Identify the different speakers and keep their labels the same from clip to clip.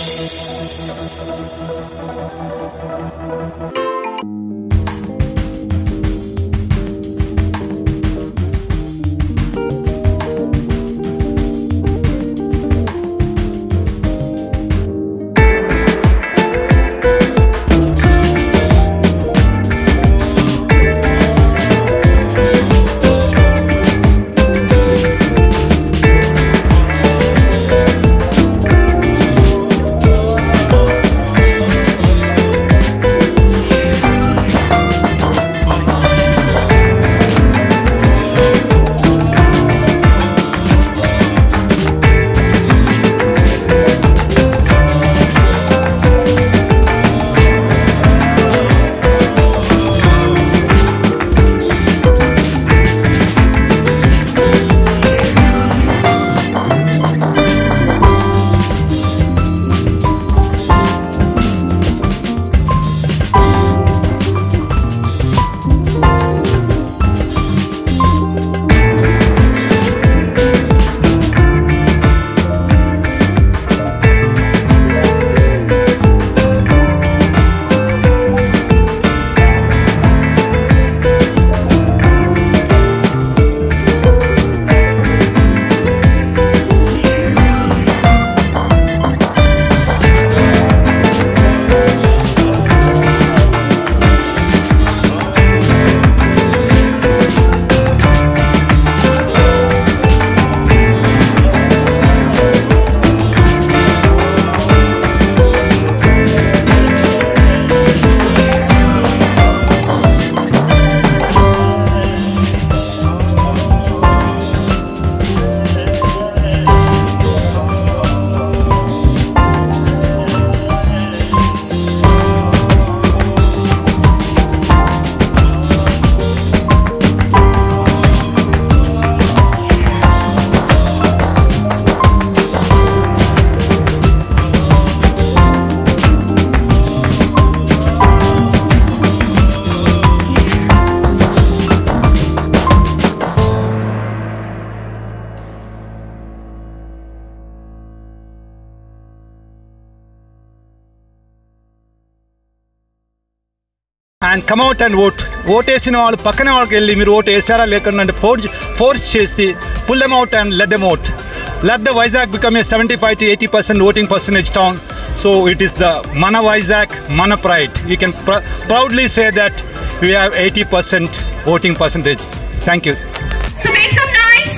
Speaker 1: and come out and vote. Vote వేసిన వాళ్ళు పక్కన వాళ్ళకి వెళ్ళి మీరు ఓటు వేసారా లేకుండా అంటే ఫోర్స్ చేసి pull them out and let them vote. Let the Vizag become a 75 to 80% voting percentage town. So it is the Mana Vizag, Mana Pride. We can proudly say that we have 80% voting percentage. Thank you.
Speaker 2: So make some noise.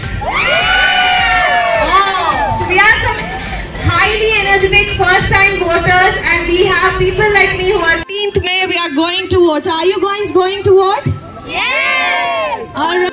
Speaker 2: Oh, so we have some highly energetic first-time voters, and we have people like me who are 18th May. We are going to vote. So are you guys going to vote? Yes. All right.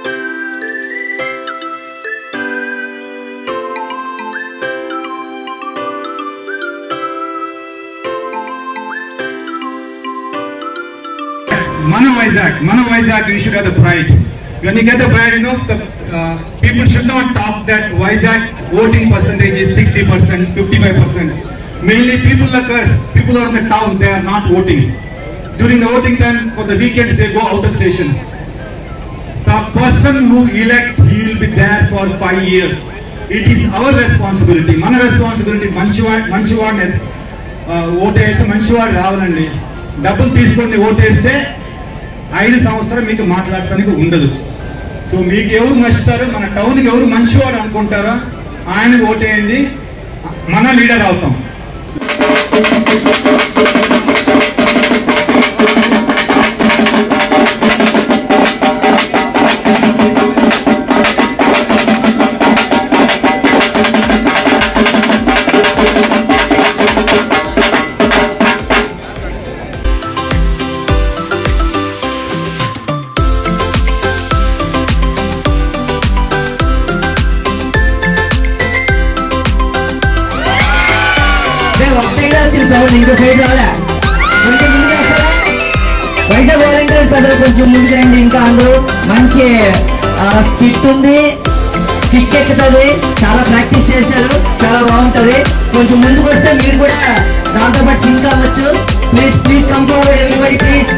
Speaker 3: Mana Vizag, you should have the pride. When you get the pride, you know, people should not talk that Vizag voting percentage is 60%, 55%. Mainly people like us, people are in the town, they are not voting. During the voting time, for the weekends, they go out of station. The person who elect, he will be there for 5 years. It is our responsibility. Mana responsibility, manchivaad vote అయితే మంచివాడు రావాలండి. డబ్బులు తీసుకొని vote వేస్తే 5 సంవత్సరాలు మీకు మాట్లాడటానికి ఉండదు. సో మీకు ఎవరు నచ్చుతారో, మన టౌన్కి ఎవరు మంచివాడు అనుకుంటారో ఆయనకు ఓటేయండి, మన లీడర్ అవుతాం.
Speaker 4: ఇంకో సైడ్ రాలే, కొంచెం ముందుకు వస్తారా? వైజాగ్ వాలంటీర్స్ అసలు కొంచెం ముందుకు రండి. ఇంకా అందరూ మంచి స్కిట్ ఉంది, కిక్ ఎక్కుతుంది, చాలా ప్రాక్టీస్ చేశారు, చాలా బాగుంటుంది. కొంచెం ముందుకు వస్తే మీరు కూడా దాంతో పాటు సింక్ అవ్వచ్చు. Please please come forward everybody please.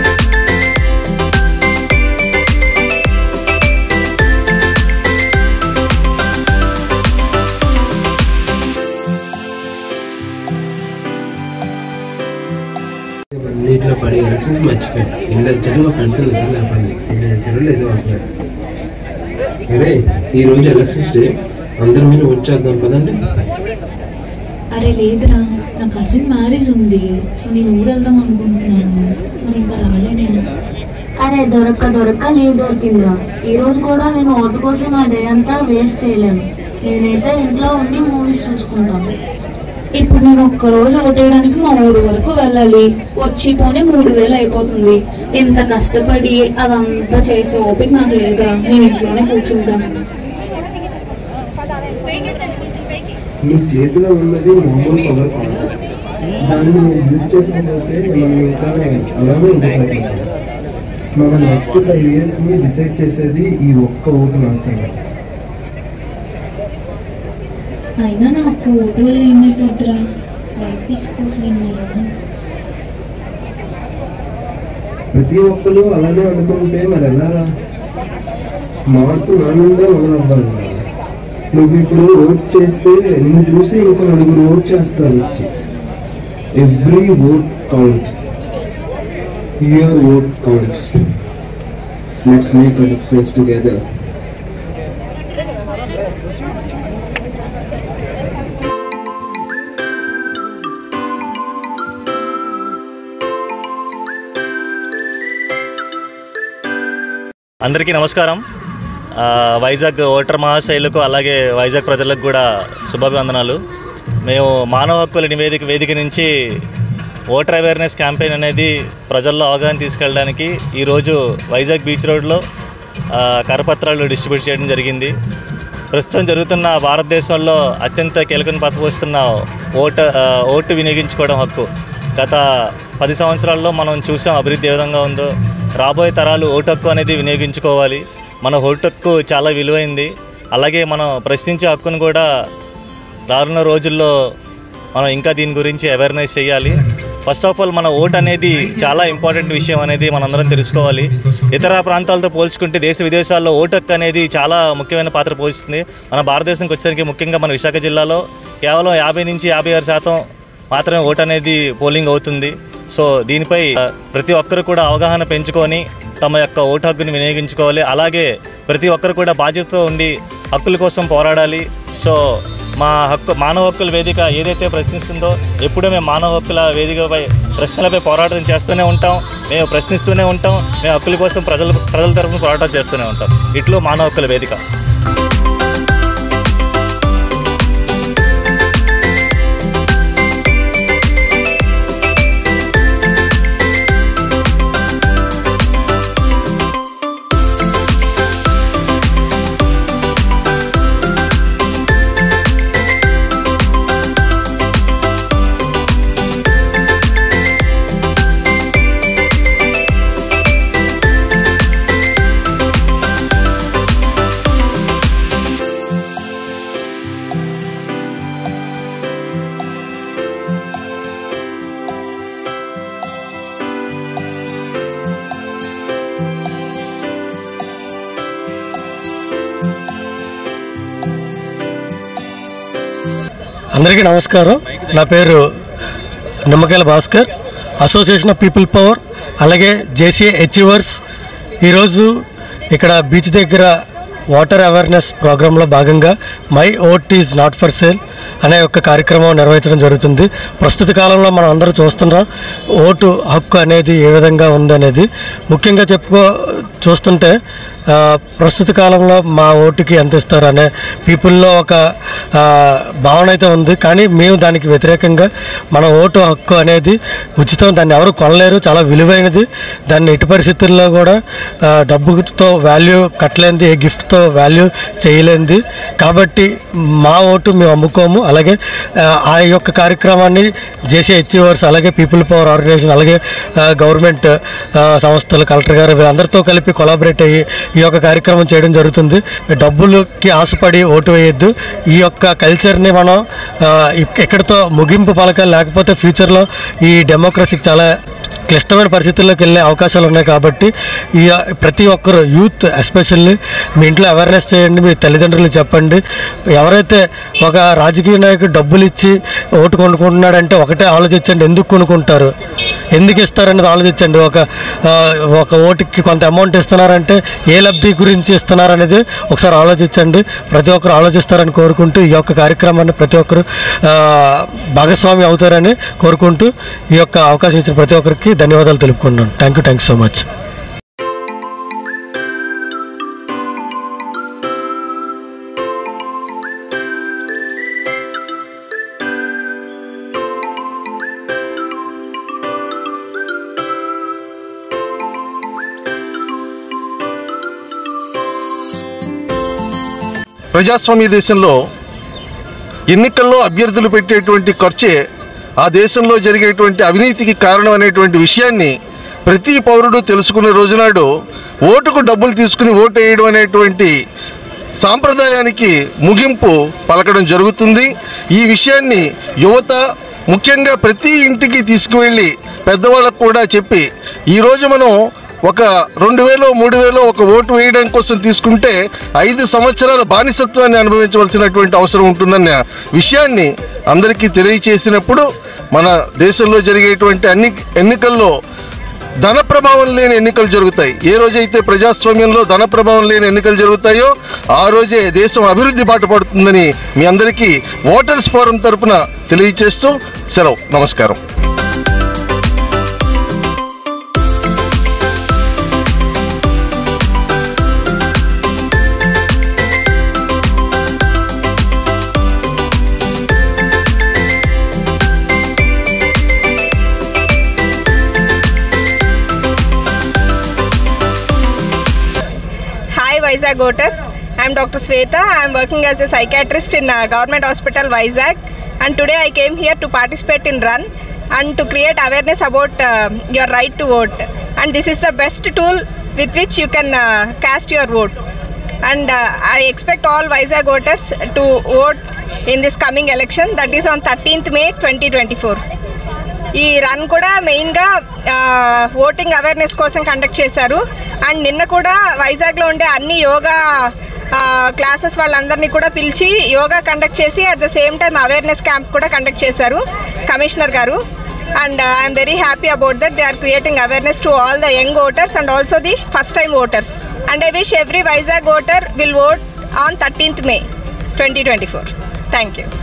Speaker 5: వీటిలో పడి ఎలక్షన్స్ మర్చిపోయాను. ఇంట్లో చదువు ఫ్రెండ్స్ నిద్ర లేపండి, చెరువులు ఏదో వస్తున్నాయి. అరే ఈరోజు ఎలక్షన్స్ డే, అందరి మీద వచ్చేద్దాం కదండి.
Speaker 6: అరే లేదురా, నా కజిన్ మ్యారేజ్ ఉంది, సో నేను ఊరు వెళ్దాం అనుకుంటున్నాను, మరి ఇంకా రాలేనేమో.
Speaker 7: అరే దొరక్క లీవ్ దొరికిందిరా. ఈరోజు కూడా నేను ఓటు కోసం ఆ డే అంతా వేస్ట్ చేయలేను. నేనైతే ఇంట్లో ఉండి మూవీస్ చూసుకుంటాను.
Speaker 6: ఇప్పుడు నేను ఒక్కరోజు ఓటేయడానికి మా ఊరు వరకు వెళ్ళాలి, వచ్చి పోనీ 3000 అయిపోతుంది. ఎంత కష్టపడి అదంతా చేసే ఓపిక నాకు లేదురా, నేను ఇంట్లోనే కూర్చుంటాను.
Speaker 5: మీ చేతిలో ఉన్నది మామూలు పవర్ కాదు, దాన్ని మీరు యూజ్ చేసుకోకపోతే మనం ఇంకా అలానే ఉండిపోతాం. మన నెక్స్ట్ 5 yearsని డిసైడ్ చేసేది ఈ ఒక్క ఓటు మాత్రమే.
Speaker 6: అయినా నా ఒక్క ఓటు వల్ల ఏమైపోద్దురా, బయట తీసుకోవట్లేదు.
Speaker 5: ప్రతి ఒక్కరు అలానే అనుకుంటే మరి ఎలాగా? మార్పు నా నుండే మొదలవ్వాలి. నువ్వు ఇప్పుడు ఓట్ చేస్తే నిన్ను చూసి ఇంకో 4 ఓట్ చేస్తారు వచ్చి. Every vote counts, your vote counts. Let's make a difference together.
Speaker 8: అందరికీ నమస్కారం. వైజాగ్ ఓటర్ మహాశైలకు అలాగే వైజాగ్ ప్రజలకు కూడా శుభాభివందనాలు. మేము మానవ హక్కుల వేదిక నుంచి ఓటర్ అవేర్నెస్ క్యాంపెయిన్ అనేది ప్రజల్లో అవగాహన తీసుకెళ్ళడానికి ఈరోజు వైజాగ్ బీచ్ రోడ్లో కరపత్రాలు డిస్ట్రిబ్యూట్ చేయడం జరిగింది. ప్రస్తుతం జరుగుతున్న భారతదేశంలో అత్యంత కీలకమైన పాత్ర పోషిస్తున్న ఓటు వినియోగించుకోవడం హక్కు. గత 10 సంవత్సరాల్లో మనం చూసాం అభివృద్ధి ఏ విధంగా ఉందో. రాబోయే తరాలు ఓటు హక్కు అనేది వినియోగించుకోవాలి. మన ఓటు హక్కు చాలా విలువైంది. అలాగే మనం ప్రశ్నించే హక్కును కూడా రానున్న రోజుల్లో మనం ఇంకా దీని గురించి అవేర్నెస్ చేయాలి. ఫస్ట్ ఆఫ్ ఆల్ మన ఓటు అనేది చాలా ఇంపార్టెంట్ విషయం అనేది మనందరం తెలుసుకోవాలి. ఇతర ప్రాంతాలతో పోల్చుకుంటే దేశ విదేశాల్లో ఓటు హక్కు అనేది చాలా ముఖ్యమైన పాత్ర పోషిస్తుంది. మన భారతదేశానికి వచ్చేసరికి ముఖ్యంగా మన విశాఖ జిల్లాలో కేవలం 50 నుంచి 56% మాత్రమే ఓటు అనేది పోలింగ్ అవుతుంది. సో దీనిపై ప్రతి ఒక్కరు కూడా అవగాహన పెంచుకొని తమ యొక్క ఓటు హక్కుని వినియోగించుకోవాలి. అలాగే ప్రతి ఒక్కరు కూడా బాధ్యతతో ఉండి హక్కుల కోసం పోరాడాలి. సో మానవ హక్కుల వేదిక ఏదైతే ప్రశ్నిస్తుందో ఎప్పుడూ మేము మానవ హక్కుల వేదికపై ప్రశ్నలపై పోరాటం చేస్తూనే ఉంటాం, మేము ప్రశ్నిస్తూనే ఉంటాం, మేము హక్కుల కోసం ప్రజల తరఫున పోరాటం చేస్తూనే ఉంటాం. ఇట్లు మానవ హక్కుల వేదిక.
Speaker 9: అందరికీ నమస్కారం. నా పేరు Nimmakayala Bhaskar, association of people power, అలాగే జేసీఏ అచీవర్స్. ఈరోజు ఇక్కడ బీచ్ దగ్గర వాటర్ అవేర్నెస్ ప్రోగ్రాంలో భాగంగా my vote is not for sale అనే ఒక కార్యక్రమం నిర్వహించడం జరుగుతుంది. ప్రస్తుత కాలంలో మనం అందరూ చూస్తున్నాం ఓటు హక్కు అనేది ఏ విధంగా ఉందనేది. ముఖ్యంగా చూస్తుంటే ప్రస్తుత కాలంలో మా ఓటుకి ఎంత ఇస్తారు అనే పీపుల్లో ఒక భావన అయితే ఉంది. కానీ మేము దానికి వ్యతిరేకంగా మన ఓటు హక్కు అనేది ఉచితం, దాన్ని ఎవరు కొనలేరు, చాలా విలువైనది. దాన్ని ఎట్టి పరిస్థితుల్లో కూడా డబ్బుతో వాల్యూ కట్టలేనిది, ఏ గిఫ్ట్తో వాల్యూ చేయలేనిది. కాబట్టి మా ఓటు మేము అమ్ముకోము. అలాగే ఆ యొక్క కార్యక్రమాన్ని జేసీ అచీవర్స్, అలాగే పీపుల్ పవర్ ఆర్గనైజేషన్, అలాగే గవర్నమెంట్ సంస్థలు, కలెక్టర్ గారు వీళ్ళందరితో కలిపి కొలాబరేట్ అయ్యి ఈ యొక్క కార్యక్రమం చేయడం జరుగుతుంది. డబ్బులకి ఆశపడి ఓటు వేయొద్దు. ఈ యొక్క కల్చర్ని మనం ఎక్కడితో ముగింపు పలకాలి, లేకపోతే ఫ్యూచర్లో ఈ డెమోక్రసీకి చాలా క్లిష్టమైన పరిస్థితుల్లోకి వెళ్ళే అవకాశాలు ఉన్నాయి. కాబట్టి ఈ ప్రతి ఒక్కరు యూత్ ఎస్పెషల్లీ మీ ఇంట్లో అవేర్నెస్ చేయండి, మీ తల్లిదండ్రులు చెప్పండి. ఎవరైతే ఒక రాజకీయ నాయకుడు డబ్బులు ఇచ్చి ఓటు కొనుక్కుంటున్నాడంటే ఒకటే ఆలోచించండి, ఎందుకు కొనుక్కుంటారు? ఎందుకు ఇస్తారనేది ఆలోచించండి. ఒక ఓటుకి కొంత అమౌంట్ ఇస్తున్నారంటే ఏ లబ్ధి గురించి ఇస్తున్నారనేది ఒకసారి ఆలోచించండి. ప్రతి ఒక్కరు ఆలోచిస్తారని కోరుకుంటూ ఈ యొక్క కార్యక్రమాన్ని ప్రతి ఒక్కరు భాగస్వామి అవుతారని కోరుకుంటూ ఈ యొక్క అవకాశం ఇచ్చిన ప్రతి ఒక్కరికి ధన్యవాదాలు తెలుపుకుంటున్నాను. Thank you so much.
Speaker 10: ప్రజాస్వామ్య దేశంలో ఎన్నికల్లో అభ్యర్థులు పెట్టేటువంటి ఖర్చే ఆ దేశంలో జరిగేటువంటి అవినీతికి కారణం అనేటువంటి విషయాన్ని ప్రతి పౌరుడు తెలుసుకునే రోజునాడు ఓటుకు డబ్బులు తీసుకుని ఓటు వేయడం అనేటువంటి సాంప్రదాయానికి ముగింపు పలకడం జరుగుతుంది. ఈ విషయాన్ని యువత ముఖ్యంగా ప్రతి ఇంటికి తీసుకువెళ్ళి పెద్దవాళ్ళకు కూడా చెప్పి ఈరోజు మనం ఒక 2000 3000 ఒక ఓటు వేయడం కోసం తీసుకుంటే 5 సంవత్సరాల బానిసత్వాన్ని అనుభవించవలసినటువంటి అవసరం ఉంటుందన్న విషయాన్ని అందరికీ తెలియచేసినప్పుడు మన దేశంలో జరిగేటువంటి అన్ని ఎన్నికల్లో ధన ప్రభావం లేని ఎన్నికలు జరుగుతాయి. ఏ రోజైతే ప్రజాస్వామ్యంలో ధన ప్రభావం లేని ఎన్నికలు జరుగుతాయో ఆ రోజే దేశం అభివృద్ధి బాట పడుతుందని మీ అందరికీ ఓటర్స్ ఫోరం తరపున తెలియచేస్తూ సెలవు. నమస్కారం.
Speaker 11: Vizag voters. I am Dr. Sweta. I am working as a psychiatrist in Government Hospital Vizag, and today I came here to participate in run and to create awareness about your right to vote, and this is the best tool with which you can cast your vote, and I expect all Vizag voters to vote in this coming election, that is on 13th May 2024. ఈ run కూడా మెయిన్గా voting awareness కోసం conduct చేశారు. And నిన్న కూడా వైజాగ్లో ఉండే అన్ని యోగా క్లాసెస్ వాళ్ళందరినీ కూడా పిలిచి యోగా కండక్ట్ చేసి at the same time awareness camp కూడా కండక్ట్ చేశారు కమిషనర్ గారు. And I'm very happy about that. They are creating awareness to all the young voters and also the first time voters. And I wish every Vizag voter will vote on 13th May 2024. Thank you.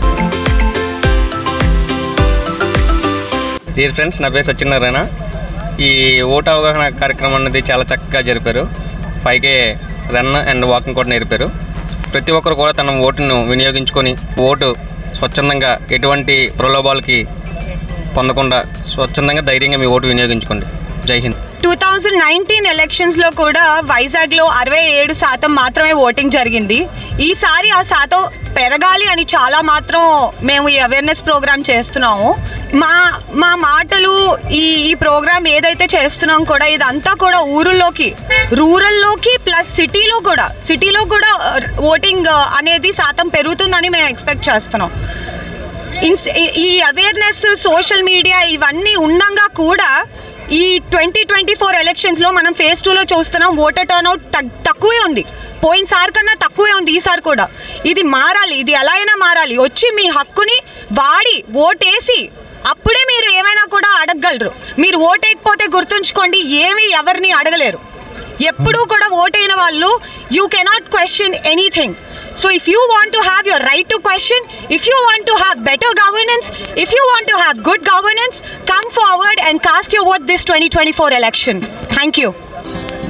Speaker 12: Dear friends, నా పేరు సత్యనారాయణ. ఈ vote అవగాహన కార్యక్రమం అనేది చాలా చక్కగా జరిపారు. 5K run and walking కూడా నేర్పారు. ప్రతి ఒక్కరు కూడా తన ఓటును వినియోగించుకొని ఓటు స్వచ్ఛందంగా ఎటువంటి ప్రలోభాలకి పొందకుండా స్వచ్ఛందంగా ధైర్యంగా మీ ఓటు వినియోగించుకోండి. జై హింద్.
Speaker 13: 2019 ఎలక్షన్స్లో కూడా వైజాగ్లో 67% మాత్రమే ఓటింగ్ జరిగింది. ఈసారి ఆ శాతం పెరగాలి అని చాలా మాత్రం మేము ఈ అవేర్నెస్ ప్రోగ్రామ్ చేస్తున్నాము. మా మాటలు ఈ ప్రోగ్రామ్ ఏదైతే చేస్తున్నాం కూడా ఇదంతా కూడా రూరల్లోకి ప్లస్ సిటీలో కూడా ఓటింగ్ అనేది శాతం పెరుగుతుందని మేము ఎక్స్పెక్ట్ చేస్తున్నాం. ఈ అవేర్నెస్ సోషల్ మీడియా ఇవన్నీ ఉండగా కూడా ఈ 2024 ఎలక్షన్స్లో మనం ఫేజ్ 2లో చూస్తున్నాం. ఓటర్ టర్న్అవుట్ తక్కువే ఉంది, పోయినసారి కన్నా తక్కువే ఉంది ఈసారి కూడా. ఇది మారాలి, ఇది ఎలా అయినా మారాలి. వచ్చి మీ హక్కుని వాడి ఓటేసి అప్పుడే మీరు ఏమైనా కూడా అడగగలరు. మీరు ఓటేయకపోతే గుర్తుంచుకోండి, ఎవరిని అడగలేరు. ఎప్పుడూ కూడా ఓటైన వాళ్ళు you cannot question anything. So if you want to have your right to question, if you want to have better governance, if you want to have good governance, come forward and cast your vote this 2024 election. Thank you.